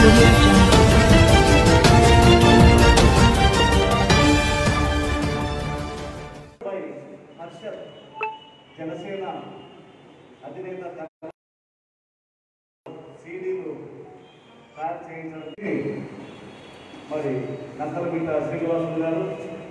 audio jungle. Harshad Janasena అధినేత సీడీలు తయారు చేయించడానికి మరి నక్కలమిట్ట శ్రీనివాసులు గారు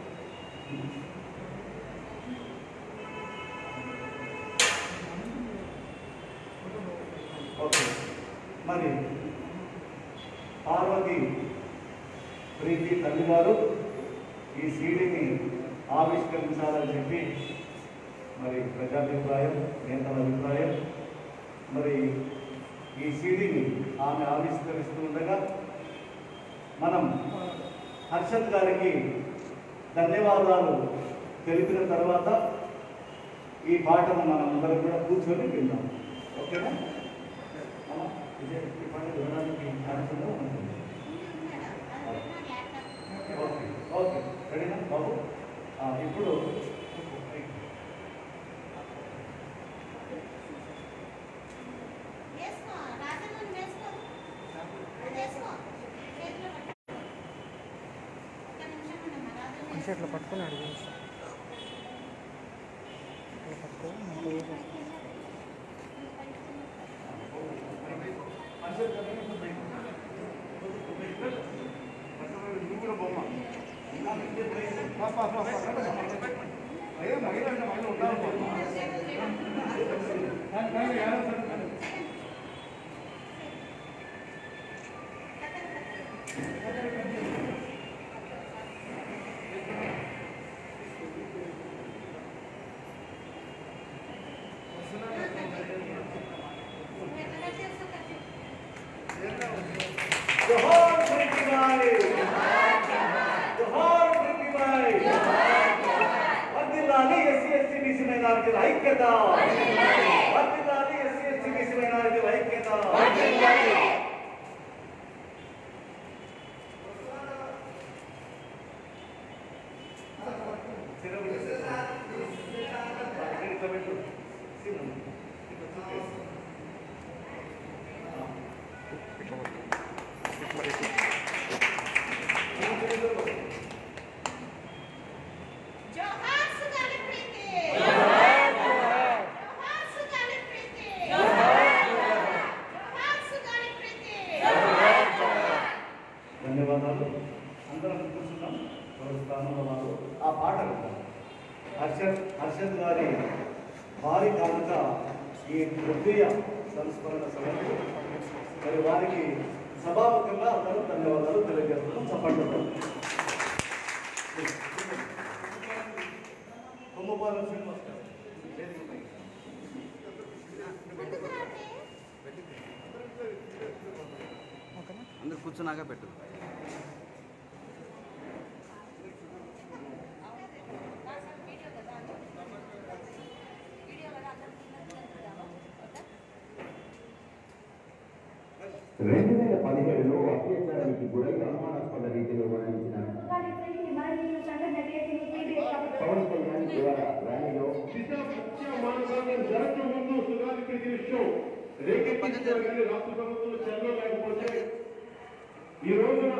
ఓకే మరి పార్వతి ప్రీతి తల్లి గారు ఈ సీడీని ఆవిష్కరించాలని చెప్పి మరి ప్రజాభిప్రాయం నేతల అభిప్రాయం. మరి ఈ సీడీని ఆమె ఆవిష్కరిస్తూ ఉండగా మనం హర్షద్ గారికి ధన్యవాదాలు తెలిపిన తర్వాత ఈ పాటను మనం అందరం కూడా కూర్చొని విందాం. ఓకేనా? ఈ పాట వినడానికి ఓకే ఓకే రెడీనా బాబు? ఇప్పుడు ఇట్లా పట్టుకుని అడిగి పట్టుకో जोहार प्रीति भाई, जोहार प्रीति भाई, वर्धिल्लाली SC/ST BC మైనారిటీల ఐక్యత, वर्धिल्लाली SC/ST BC మైనారిటీల ఐక్యత. ధన్యవాదాలు. అందరం కూర్చున్నాం. స్థానంలో వారు ఆ పాట హర్షద్ గారి భారీ కానుక ఈ తృతీయ సంస్మరణ సభకు మరి వారికి సభాముఖంగా అందరూ ధన్యవాదాలు తెలియజేస్తున్నాం. చప్పట్లు. కొమ్మపాలెం శ్రీనివాస్ గారు అందరు కూర్చున్నాక పెట్టు. అత్యాచారానికి గురై అనుమానాస్పద రీతిలో మరణించిన పవన్ కళ్యాణ్ ద్వారా ర్యాలీలో జరగక ముందు సుగాలి ప్రీతి విషయం రేకెత్తించారు కానీ రాష్ట్ర ప్రభుత్వం చర్యలు లేకపోతే ఈ రోజున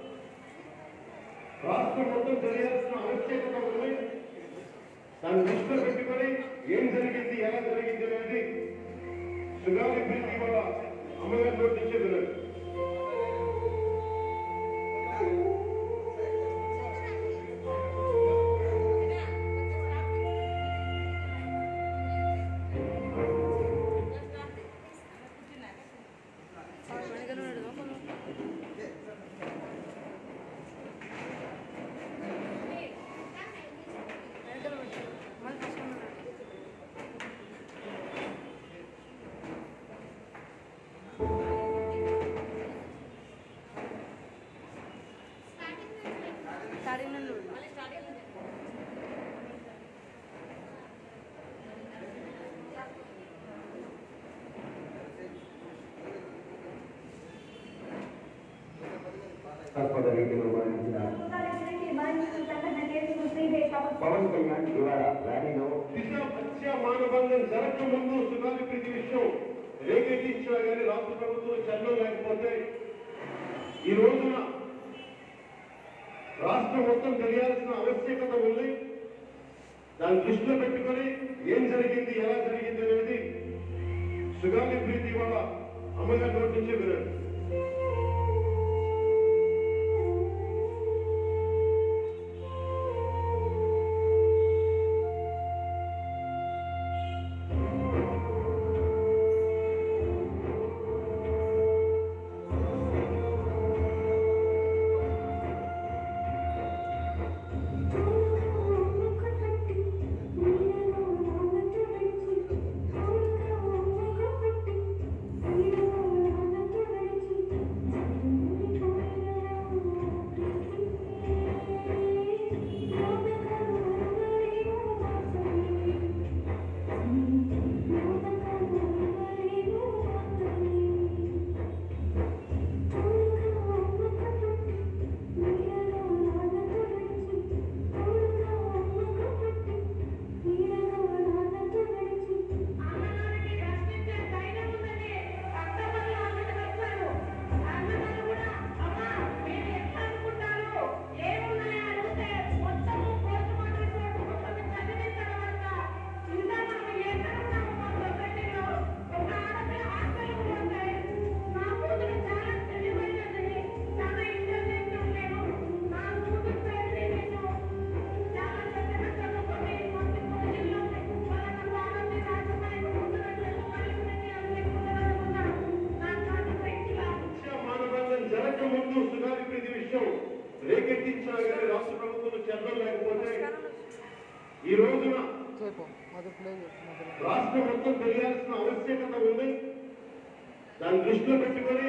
రాష్ట్రం మొత్తం తెలియాల్సిన ఆవశ్యకత ఉంది. దాన్ని దృష్టిలో పెట్టుకొని ఏం జరిగింది, ఎలా జరిగింది అనేది సుగాలి ప్రీతి వల్ల అమ్మగారు నోటించే వినరు. ఆస్పద రీతిలో మరణించిన పవన్ కళ్యాణ్ ఇవాళ ర్యాలీలో హత్య మానభంగం జరగక ముందు సుగాలి ప్రీతి విషయం రేకెత్తించినా కానీ రాష్ట్ర ప్రభుత్వం చర్యలు లేకపోతే ఈ రోజున రాష్ట్రం మొత్తం తెలియాల్సిన ఆవశ్యకత ఉంది. దాన్ని దృష్టిలో పెట్టుకొని ఏం జరిగింది, ఎలా జరిగింది అనేది సుగాలి ప్రీతి వాళ్ళ అమ్మగారి నోటి నుంచే వినండి. రేకెత్తించాలని రాష్ట్ర ప్రభుత్వం చర్యలు లేకపోతే ఈ రోజున రాష్ట్రం మొత్తం తెలియాల్సిన ఆవశ్యకత ఉంది. దాన్ని దృష్టిలో పెట్టుకొని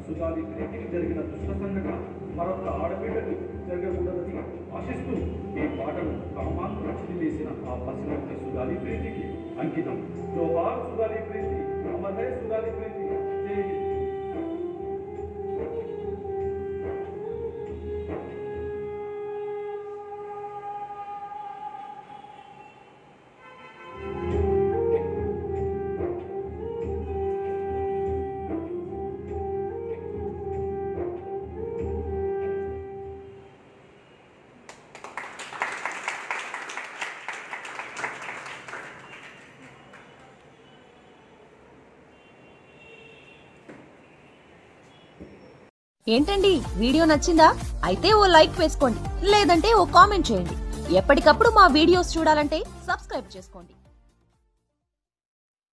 సుగాలి ప్రీతికి జరిగిన దుష్ట సంఘటన మరొక ఆడబిడ్డకు జరగకూడదని ఆశిస్తూ ఈ పాటను కామాంతు చిలివేసిన ఆ పసినటి సుగాలి ప్రీతికి అంకితం. జోహార్ సుగాలి ప్రీతి, అమర్ హై సుగాలి ప్రీతి, జై హింద్. ఏంటండి వీడియో నచ్చిందా? అయితే ఓ లైక్ వేసుకోండి, లేదంటే ఓ కామెంట్ చేయండి. ఎప్పటికప్పుడు మా వీడియోస్ చూడాలంటే సబ్స్క్రైబ్ చేసుకోండి.